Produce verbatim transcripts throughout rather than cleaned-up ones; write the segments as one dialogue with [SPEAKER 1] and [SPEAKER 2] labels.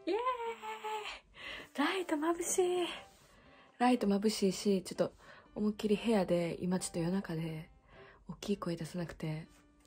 [SPEAKER 1] イエーイ。ライト眩しい。ライト眩しいし、ちょっと思いっきり部屋で、今ちょっと夜中で、大きい声出さなくて、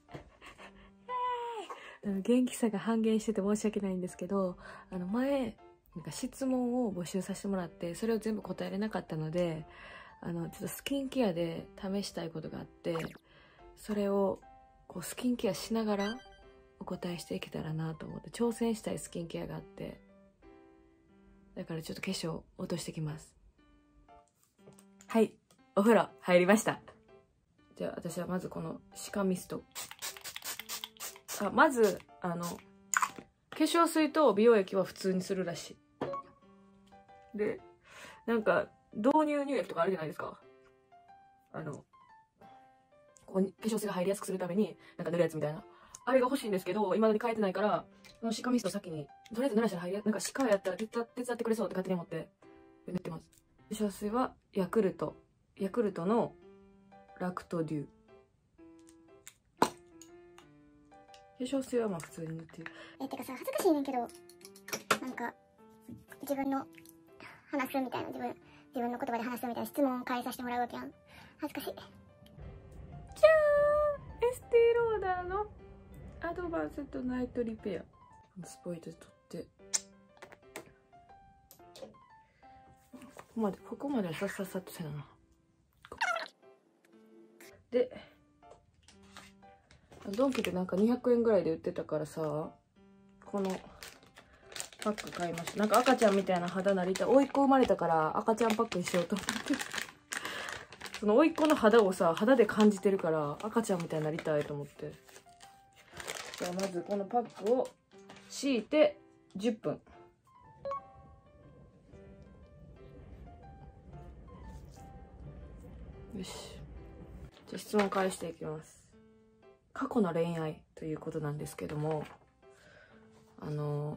[SPEAKER 1] イエーイ。元気さが半減してて申し訳ないんですけど、あの前、なんか質問を募集させてもらって、それを全部答えれなかったので、あの、ちょっとスキンケアで試したいことがあって、それを、こう、スキンケアしながら、お答えしていけたらなと思って、挑戦したいスキンケアがあって、だからちょっと化粧落としてきます。はい、お風呂入りました。じゃあ私はまずこのシカミスト。あ、まず、あの、化粧水と美容液は普通にするらしい。で、なんか、導入乳液とかあるじゃないですか。あの、ここに化粧水が入りやすくするために、なんか塗るやつみたいな。あれが欲しいんですけど、未だに変えてないから、このシカミスト先に、とりあえず濡らしたら入りや、なんかシカやったら手伝ってくれそうって勝手に思って、塗ってます。化粧水はヤクルト。ヤクルトのラクトデュー。化粧水はまあ普通に塗ってる。
[SPEAKER 2] え、てかさ、恥ずかしいねんけど、なんか、自分の話すみたいな、自分、自分の言葉で話すみたいな質問を返させてもらうわけやん。恥ずかしい。
[SPEAKER 1] じゃーん、エスティローダーのアドバンストナイトリペア。スポイトで取って。ここまで、ここまではさっさっさっとせなな。で、ドンキでなんかにひゃくえんぐらいで売ってたからさ、このパック買いました。なんか赤ちゃんみたいな肌なりたい。甥っ子生まれたから赤ちゃんパックにしようと思って。その甥っ子の肌をさ、肌で感じてるから赤ちゃんみたいになりたいと思って。じゃあまずこのパックを敷いてじゅっぷん。よし。じゃあ質問返していきます。過去の恋愛ということなんですけども、あの、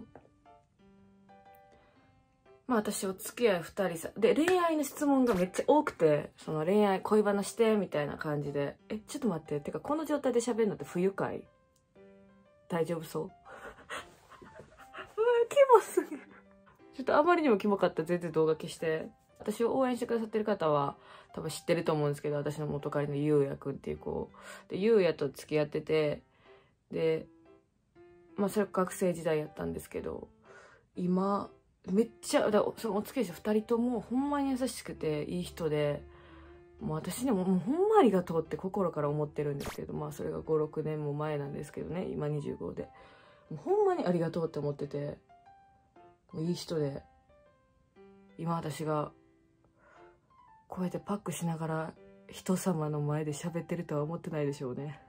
[SPEAKER 1] まあ私お付き合いふたりさ、で、恋愛の質問がめっちゃ多くて、その恋愛恋バナしてみたいな感じで、え、ちょっと待って、てかこの状態で喋るのって不愉快？大丈夫そう？うわ、キモすぎる。ちょっとあまりにもキモかったら全然動画消して。私を応援してくださってる方は多分知ってると思うんですけど、私の元彼のゆうやくんっていう子で、ゆうやと付き合ってて、で、まあそれ学生時代やったんですけど、今、めっちゃ、だそのお付き合いしたふたりともほんまに優しくていい人で、もう私にももうほんまありがとうって心から思ってるんですけど、まあそれがご、ろくねんも前なんですけどね、今にじゅうごで。もうほんまにありがとうって思ってて、もういい人で、今私がこうやってパックしながら人様の前で喋ってるとは思ってないでしょうね。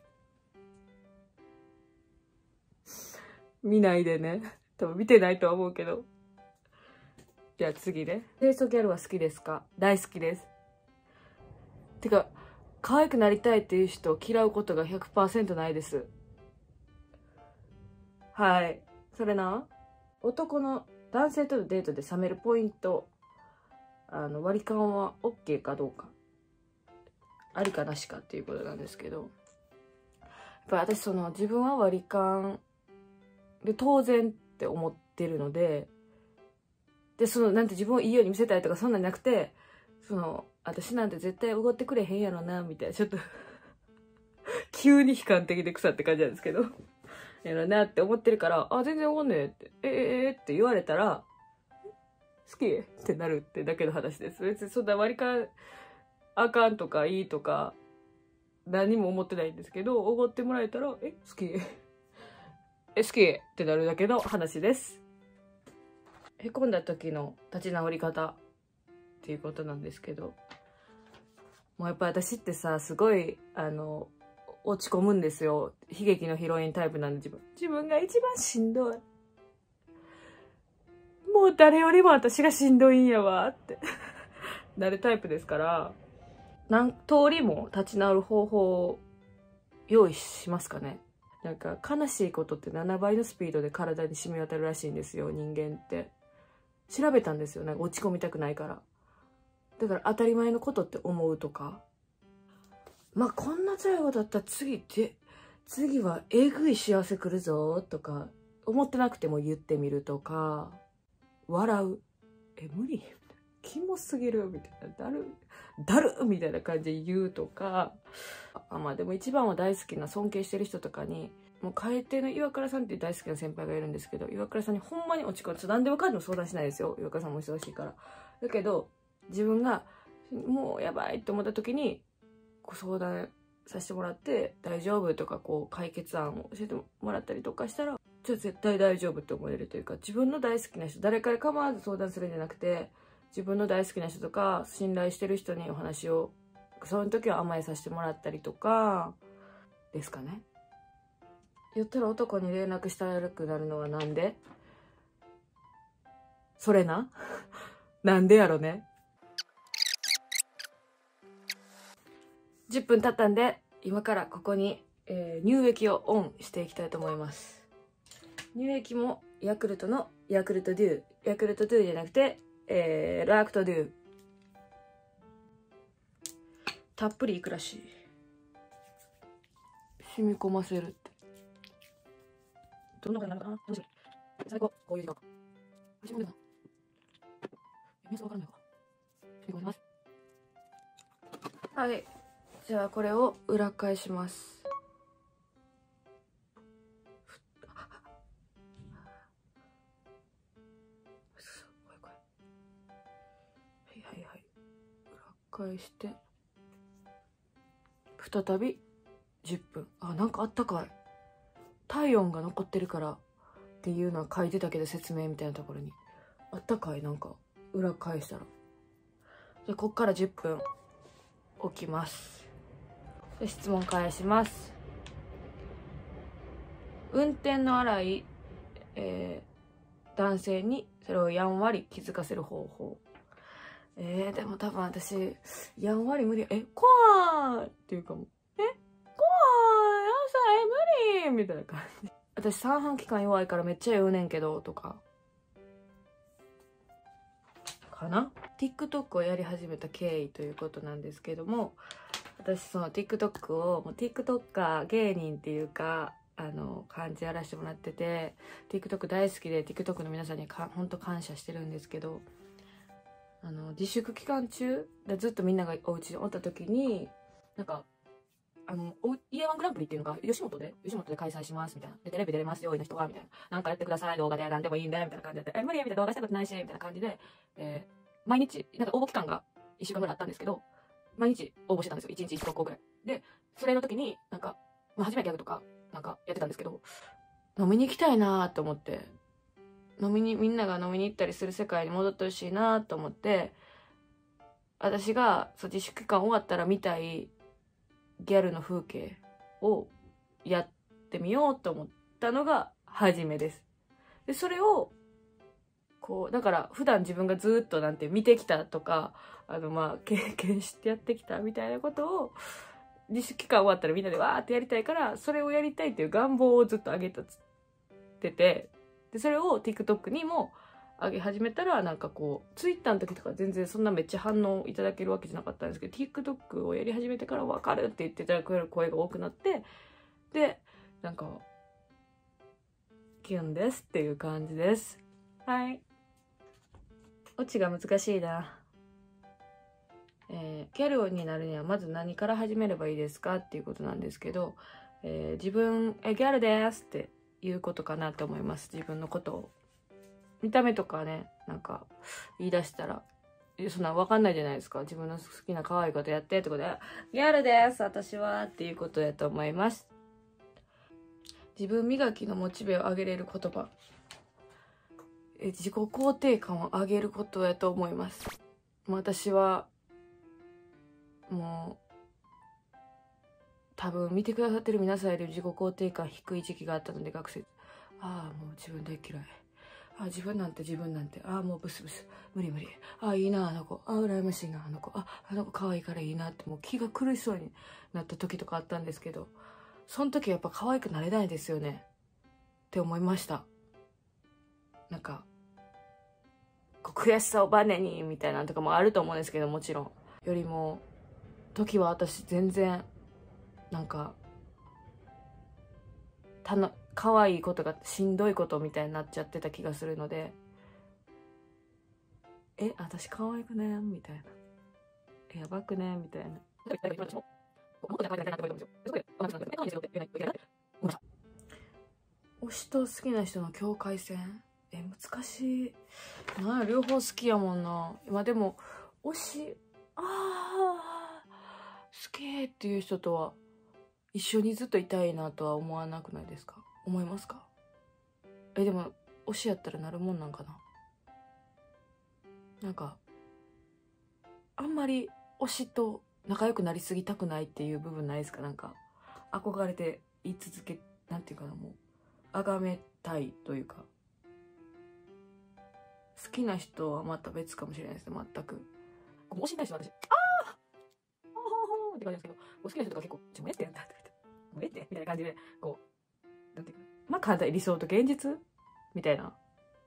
[SPEAKER 1] 見ないでね。多分見てないとは思うけど。じゃあ次ね。清楚ギャルは好きですか？大好きです。てか、可愛くなりたいっていう人を嫌うことが ひゃくパーセント ないです。はい。それな、男の男性とのデートで冷めるポイント、あの、割り勘は OK かどうか。ありかなしかっていうことなんですけど。やっぱり私その自分は割り勘で当然って思ってるので、で、その、なんて自分をいいように見せたいとかそんなんじゃなくて、その、私なんて絶対おごってくれへんやろな、みたいな、ちょっと急に悲観的で草って感じなんですけど、やろなって思ってるから、あ、全然おごんねえって、えええって言われたら、好きってなるってだけの話です。別にそんな割り勘あかんとかいいとか、何も思ってないんですけど、おごってもらえたら、え、好きえ、好きってなるだけの話です。へこんだ時の立ち直り方っていうことなんですけど、もうやっぱ私ってさ、すごい、あの、落ち込むんですよ。悲劇のヒロインタイプなんで自分。自分が一番しんどい。もう誰よりも私がしんどいんやわってなるタイプですから、何通りも立ち直る方法を用意しますかね。なんか悲しいことってななばいのスピードで体に染み渡るらしいんですよ、人間って。調べたんですよ。なんか落ち込みたくないから。だから当たり前のことって思うとか。まあこんな辛いことだったら次で、次はえぐい幸せ来るぞとか、 思ってなくても言ってみるとか、笑う。え、無理キモすぎるみたいな。だる、だるみたいな感じで言うとか。あ、まあでも一番は大好きな尊敬してる人とかに、もう蛙の岩倉さんっていう大好きな先輩がいるんですけど、岩倉さんにほんまに落ち込んで、何でもかんでも相談しないですよ。岩倉さんも忙しいから。だけど、自分がもうやばいって思った時に、ご相談させてもらって、大丈夫とかこう解決案を教えてもらったりとかしたら、じゃあ絶対大丈夫って思えるというか、自分の大好きな人、誰から構わず相談するんじゃなくて、自分の大好きな人とか信頼してる人にお話を、その時は甘えさせてもらったりとかですかね。言ったら男に連絡したくなるのはなんで？それななんでやろね。じゅっぷん経ったんで、今からここに、えー、乳液をオンしていきたいと思います。乳液もヤクルトのヤクルトドゥ、ヤクルトドゥじゃなくて、えー、ラクトドゥ。たっぷりいくらしい。染み込ませるって。どんな感じなのかな？楽しみ。最高。こういう時間。染み込んでるな。え、瞑想わかんないわ。染み込んでます。はい。じゃあこれを裏返します。はいはいはい。裏返して、再びじゅっぷん。あ、なんかあったかい。体温が残ってるからっていうのは書いてたけど、説明みたいなところに。あったかい、なんか裏返したら。じゃあこっからじゅっぷん置きます。で、質問返します。運転の荒い、えー、男性にそれをやんわり気づかせる方法。えー、でも多分私、やんわり無理。え、怖いっていうかも。え、怖い、朝、え、無理みたいな感じ。私、三半規管弱いからめっちゃ言うねんけど、とか。かな？ TikTok をやり始めた経緯ということなんですけども、私、その TikTok を、もう TikToker 芸人っていうか、あの、感じやらせてもらってて、TikTok 大好きで、TikTok の皆さんにか、ほんと感謝してるんですけど、あの、自粛期間中でずっとみんながお家におった時に、なんか、あの、イエワングランプリっていうのが、吉本で、吉本で開催します、みたいな。で、テレビ出れますよ、いいな人が、みたいな。なんかやってください、動画で、なんでもいいんだよ、みたいな感じで。え、無理みたいな、動画したことないし、みたいな感じで、えー、毎日、なんか応募期間がいっしゅうかんぐらいあったんですけど、毎日応募してたんですよ。いちにちいち投稿ぐらい。で、それの時に、なんか、まあ、初めてギャグとか、なんかやってたんですけど、飲みに行きたいなと思って、飲みに、みんなが飲みに行ったりする世界に戻ってほしいなと思って、私がそう自粛期間終わったら見たいギャルの風景をやってみようと思ったのが初めです。で、それを、こう、だから普段自分がずっとなんて見てきたとか、あのまあ経験してやってきたみたいなことを、自粛期間終わったらみんなでわーってやりたいから、それをやりたいっていう願望をずっと上げたてて、で、それを TikTok にも上げ始めたら、なんかこう、Twitter の時とか全然そんなめっちゃ反応いただけるわけじゃなかったんですけど、TikTok をやり始めてから分かるって言っていただける声が多くなって、で、なんか、キュンですっていう感じです。はい。オチが難しいな。えー、ギャルになるにはまず何から始めればいいですかっていうことなんですけど、えー、自分、え、ギャルですっていうことかなと思います。自分のことを。見た目とかね、なんか言い出したら、そんなわかんないじゃないですか。自分の好きな可愛いことやってってことで、ギャルです私はっていうことやと思います。自分磨きのモチベを上げれる言葉。え、自己肯定感を上げることやと思います。私は、もう、多分見てくださってる皆さんより自己肯定感低い時期があったので、学生。ああ、もう自分大嫌い。ああ、自分なんて自分なんて。ああ、もうブスブス。無理無理。ああ、いいな、あの子。ああ、羨ましいな、あの子。あ、あの子可愛いからいいなって、もう気が狂いそうになった時とかあったんですけど、その時やっぱ可愛くなれないですよね。って思いました。なんか、こう悔しさをバネに、みたいなのとかもあると思うんですけど、もちろん。よりも、時は私全然、なんか、たの、 可愛いことがしんどいことみたいになっちゃってた気がするので、え、私可愛くねみたいな。え、やばくねみたいな。推しと好きな人の境界線、え、難しい。なんや、両方好きやもんな。今でも、推し、ああ、好きっていう人とは、一緒にずっといたいなとは思わなくないですか？思いますか？え、でも、推しやったらなるもんなんかな？なんか、あんまり推しと仲良くなりすぎたくないっていう部分ないですか？なんか、憧れて言い続け、なんていうかな、もう、崇めたいというか。好きな人はまた別かもしれないですね、全く。推しに対して私、ああほほほって感じですけど、好きな人とか結構、ちょ、もうええってやったって言って、もうええってみたいな感じで、こう、なんていうか、まあ簡単に理想と現実みたいな。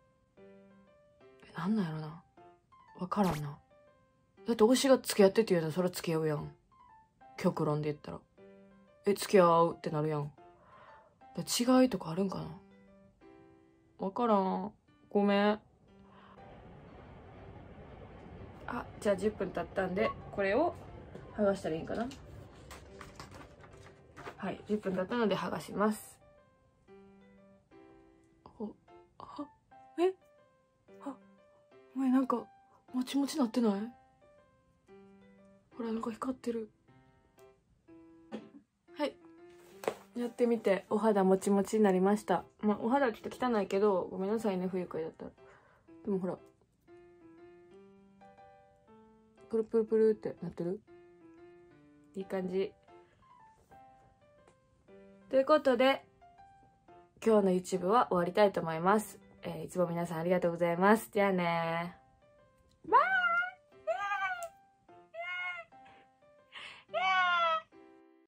[SPEAKER 1] なんなんやろな。わからんな。だって推しが付き合ってって言うのはそれは付き合うやん。極論で言ったら。え、付き合うってなるやん。違いとかあるんかな？わからん。ごめん。あ、じゃあじゅっぷん経ったんで、これを剥がしたらいいんかな？はい、じゅっぷん経ったので剥がします。ほ、は、え？は、お前なんか、もちもちなってない？ほら、なんか光ってる。はい。やってみて、お肌もちもちになりました。まあ、お肌はちょっと汚いけど、ごめんなさいね、不愉快だったら。でもほら。プルプルプルってなってる？いい感じ。ということで、今日の YouTube は終わりたいと思います。えー、いつも皆さんありがとうございます。じゃあねー。バイ